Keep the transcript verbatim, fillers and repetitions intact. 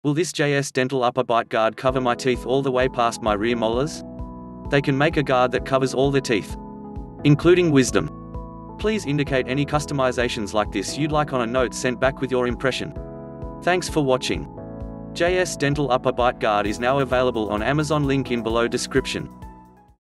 Will this J S Dental Upper Bite Guard cover my teeth all the way past my rear molars? They can make a guard that covers all the teeth, including wisdom. Please indicate any customizations like this you'd like on a note sent back with your impression. Thanks for watching. J S Dental Upper Bite Guard is now available on Amazon, link in below description.